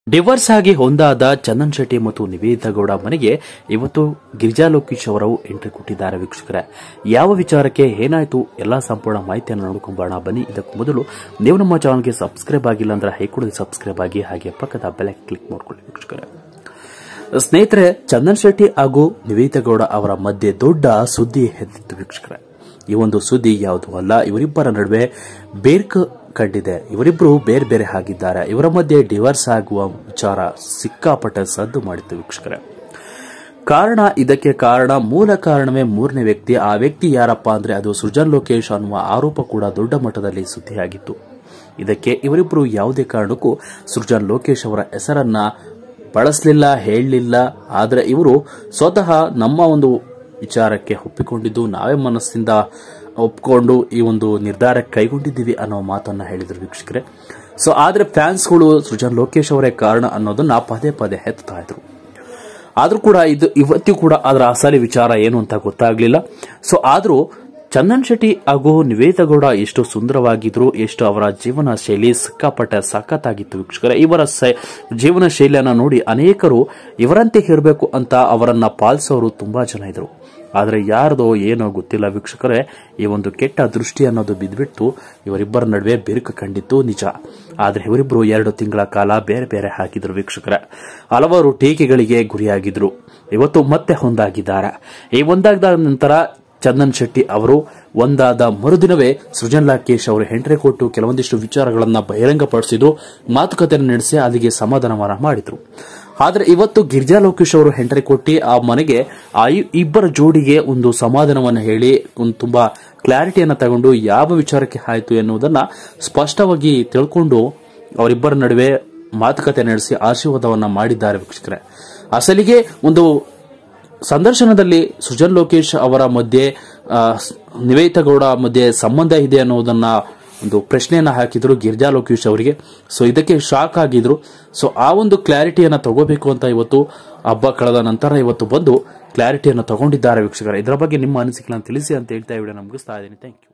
Divorce ಆಗಿ ಹೊಂದಾದ ಚಂದನ್ ಶೆಟ್ಟಿ ಮತ್ತು ನಿವೇದಿತಾ ಗೌಡ ಮನೆಗೆ ಇವತ್ತು ಗಿರಿಜಾ ಲೋಕೇಶ್ ಅವರು ಎಂಟ್ರಿ ಕೊಟ್ಟಿದ್ದಾರೆ. ವೀಕ್ಷಕರೇ, ಯಾವ ವಿಚಾರಕ್ಕೆ ಏನಾಯ್ತು ಎಲ್ಲಾ ಸಂಪೂರ್ಣ ಮಾಹಿತಿಯನ್ನು ನೋಡಿಕೊಂಬೋಣ ಬನ್ನಿ. ಇದಕ್ಕೂ ಮೊದಲು ನೀವು ನಮ್ಮ ಚಾನಲ್ಗೆ ಸಬ್ಸ್ಕ್ರೈಬ್ ಆಗಿಲ್ಲ ಅಂದ್ರೆ ಹೈಕೂಡದೆ ಸಬ್ಸ್ಕ್ರೈಬ್ ಆಗಿ, ಹಾಗೆ ಪಕ್ಕದ ಬೆಲ್ ಕ್ಲಿಕ್ ಮಾಡ್ಕೊಳ್ಳಿ. ವೀಕ್ಷಕರೇ, ಸ್ನೇಹಿತರೆ, ಚಂದನ್ ಶೆಟ್ಟಿ ಹಾಗೂ ನಿವೇದಿತಾ ಗೌಡ ಅವರ ಮಧ್ಯೆ ದೊಡ್ಡ ಸುದ್ದಿ ಎದ್ದಿತ್ತು. ವೀಕ್ಷಕರೇ, ಈ ಒಂದು ಸುದ್ದಿ ಯಾವುದೂ ಅಲ್ಲ, ಇವರಿಬ್ಬರ ನಡುವೆ ಬೇರ್ಕ ಕಂಡಿದೆ. ಇವರಿಬ್ಬರು ಬೇರೆ ಬೇರೆ ಆಗಿದ್ದಾರೆ. ಇವರ ಮಧ್ಯೆ ಡಿವೋರ್ಸ್ ಆಗುವ ವಿಚಾರ ಸಿಕ್ಕಾಪಟ್ಟೆ ಸದ್ದು ಮಾಡಿತ್ತು. ವೀಕ್ಷಕರೇ, ಇದಕ್ಕೆ ಮೂಲ ಕಾರಣವೇ ಮೂರನೇ ವ್ಯಕ್ತಿ. ಆ ವ್ಯಕ್ತಿ ಯಾರಪ್ಪ ಅಂದ್ರೆ ಅದು ಸೃಜನ್ ಲೋಕೇಶ್ ಅನ್ನುವ ಆರೋಪ ಕೂಡ ದೊಡ್ಡ ಮಟ್ಟದಲ್ಲಿ ಸುದ್ದಿಯಾಗಿತ್ತು. ಇದಕ್ಕೆ ಇವರಿಬ್ಬರು ಯಾವುದೇ ಕಾರಣಕ್ಕೂ ಸೃಜನ್ ಲೋಕೇಶ್ ಅವರ ಹೆಸರನ್ನ ಬಳಸಲಿಲ್ಲ, ಹೇಳಲಿಲ್ಲ. ಆದರೆ ಇವರು ಸ್ವತಃ ನಮ್ಮ ಒಂದು ವಿಚಾರಕ್ಕೆ ಒಪ್ಪಿಕೊಂಡಿದ್ದು, ನಾವೇ ಮನಸ್ಸಿಂದ ಒಪ್ಪಿಕೊಂಡು ಈ ಒಂದು ನಿರ್ಧಾರ ಕೈಗೊಂಡಿದ್ದೀವಿ ಅನ್ನೋ ಮಾತನ್ನ ಹೇಳಿದ್ರು. ವೀಕ್ಷಕರೇ, ಆದ್ರೆ ಫ್ಯಾನ್ಸ್ಗಳು ಸೃಜನ್ ಲೋಕೇಶ್ ಅವರೇ ಕಾರಣ ಅನ್ನೋದನ್ನ ಪದೇ ಪದೇ ಎತ್ತಾ ಇದ್ರು. ಆದ್ರೂ ಕೂಡ ಇವತ್ತಿಗೂ ಕೂಡ ಅದರ ಅಸಲಿ ವಿಚಾರ ಏನು ಅಂತ ಗೊತ್ತಾಗ್ಲಿಲ್ಲ. ಆದ್ರೂ ಚಂದನ್ ಶೆಟ್ಟಿ ಹಾಗೂ ನಿವೇದಿತಾ ಗೌಡ ಎಷ್ಟು ಸುಂದರವಾಗಿದ್ರು, ಎಷ್ಟು ಅವರ ಜೀವನ ಶೈಲಿ ಸಿಕ್ಕಾಪಟ್ಟೆ ಸಖತ್ತಾಗಿತ್ತು. ವೀಕ್ಷಕರೇ, ಇವರ ಜೀವನ ಶೈಲಿಯನ್ನ ನೋಡಿ ಅನೇಕರು ಇವರಂತೆ ಇರಬೇಕು ಅಂತ ಅವರನ್ನ ಪಾಲಿಸೋರು ತುಂಬಾ ಜನ ಇದ್ರು. ಆದ್ರೆ ಯಾರದೋ ಏನೋ ಗೊತ್ತಿಲ್ಲ. ವೀಕ್ಷಕರೇ, ಈ ಒಂದು ಕೆಟ್ಟ ದೃಷ್ಟಿ ಅನ್ನೋದು ಬಿದ್ಬಿಟ್ಟು ಇವರಿಬ್ಬರ ನಡುವೆ ಬಿರುಕು ಕಂಡಿದ್ದು ನಿಜ. ಆದ್ರೆ ಇವರಿಬ್ಬರು 2 ತಿಂಗಳ ಕಾಲ ಬೇರೆ ಬೇರೆ ಹಾಕಿದ್ರು. ವೀಕ್ಷಕರೇ, ಹಲವಾರು ಟೀಕೆಗಳಿಗೆ ಗುರಿಯಾಗಿದ್ರು. ಇವತ್ತು ಮತ್ತೆ ಒಂದಾಗಿದ್ದಾರೆ. ಈ ಒಂದಾದ ನಂತರ ಚಂದನ್ ಶೆಟ್ಟಿ ಅವರು ಒಂದಾದ ಮರುದಿನವೇ ಸೃಜನ್ ಲೋಕೇಶ್ ಅವರು ಎಂಟ್ರಿ ಕೊಟ್ಟು ಕೆಲವೊಂದಿಷ್ಟು ವಿಚಾರಗಳನ್ನ ಬಹಿರಂಗಪಡಿಸಿದ್ರು, ಮಾತುಕತೆಯನ್ನು ನಡೆಸಿ ಅಲ್ಲಿಗೆ ಸಮಾಧಾನವನ್ನ ಮಾಡಿದ್ರು. ಆದ್ರೆ ಇವತ್ತು ಗಿರಿಜಾ ಲೋಕೇಶ್ ಅವರು ಎಂಟ್ರಿ ಕೊಟ್ಟು ಆ ಮನೆಗೆ ಆ ಇಬ್ಬರ ಜೋಡಿಗೆ ಒಂದು ಸಮಾಧಾನವನ್ನು ಹೇಳಿ ಒಂದು ತುಂಬಾ ಕ್ಲಾರಿಟಿಯನ್ನ ತಗೊಂಡು ಯಾವ ವಿಚಾರಕ್ಕೆ ಆಯ್ತು ಎನ್ನುವುದನ್ನ ಸ್ಪಷ್ಟವಾಗಿ ತಿಳ್ಕೊಂಡು ಅವರಿಬ್ಬರ ನಡುವೆ ಮಾತುಕತೆ ನಡೆಸಿ ಆಶೀರ್ವಾದವನ್ನ ಮಾಡಿದ್ದಾರೆ. ವೀಕ್ಷಕರೇ, ಅಸಲಿಗೆ ಒಂದು ಸಂದರ್ಶನದಲ್ಲಿ ಸೃಜನ್ ಲೋಕೇಶ್ ಅವರ ಮಧ್ಯೆ ನಿವೇದಿತಾ ಗೌಡ ಮಧ್ಯೆ ಸಂಬಂಧ ಇದೆ ಅನ್ನೋದನ್ನ ಒಂದು ಪ್ರಶ್ನೆಯನ್ನ ಹಾಕಿದ್ರು ಗಿರಿಜಾ ಲೋಕೇಶ್ ಅವರಿಗೆ. ಇದಕ್ಕೆ ಶಾಕ್ ಆಗಿದ್ರು. ಆ ಒಂದು ಕ್ಲಾರಿಟಿಯನ್ನ ತಗೋಬೇಕು ಅಂತ ಇವತ್ತು ಹಬ್ಬ ಕಳೆದ ನಂತರ ಇವತ್ತು ಬಂದು ಕ್ಲಾರಿಟಿಯನ್ನು ತಗೊಂಡಿದ್ದಾರೆ. ವೀಕ್ಷಕರೇ, ಇದರ ಬಗ್ಗೆ ನಿಮ್ಮ ಅನಿಸಿಕೆಗಳನ್ನು ತಿಳಿಸಿ ಅಂತ ಹೇಳ್ತಾ ವಿಡಿಯೋನ ಮುಗಿಸ್ತಾ ಇದ್ದೀನಿ. Thank you.